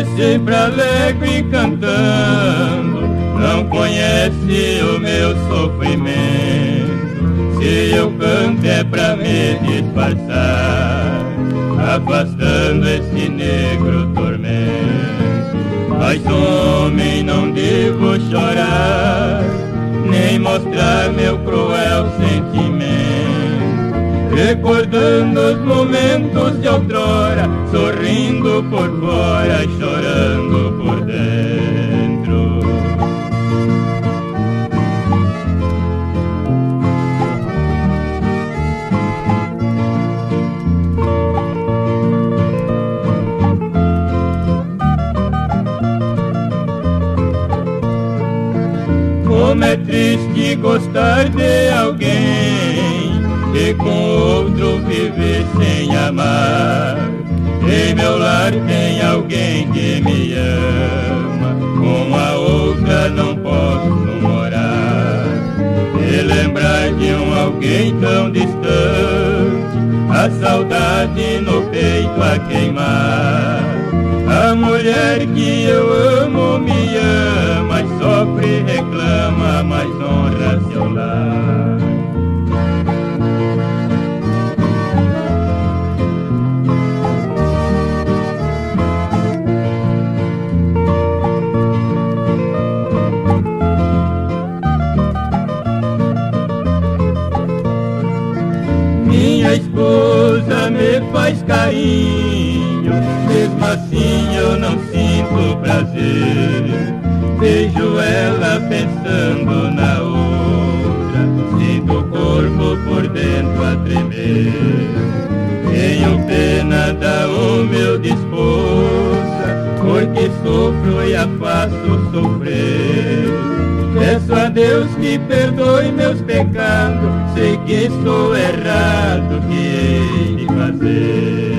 é sempre alegre cantando, não conhece o meu sofrimento. Se eu canto é pra me disfarçar, afastando esse negro tormento. Mas homem, não devo chorar, nem mostrar meu cruel sentimento, recordando os momentos de outrora, sorrindo por fora, chorando por dentro. Como é triste gostar de alguém e com outro viver sem amar. Em meu lar tem alguém que me ama, com a outra não posso morar. E lembrar de alguém tão distante, a saudade no peito a queimar. A mulher que eu amo me ama, sofre, reclama, mas honra seu lar. Minha esposa me faz carinho, mesmo assim eu não sinto prazer. Vejo ela pensando na outra, sinto o corpo por dentro a tremer. Tenho pena da humilde esposa, porque sofro e a faço sofrer. Peço a Deus que perdoe meus pecados, sei que estou errado, que hei de fazer?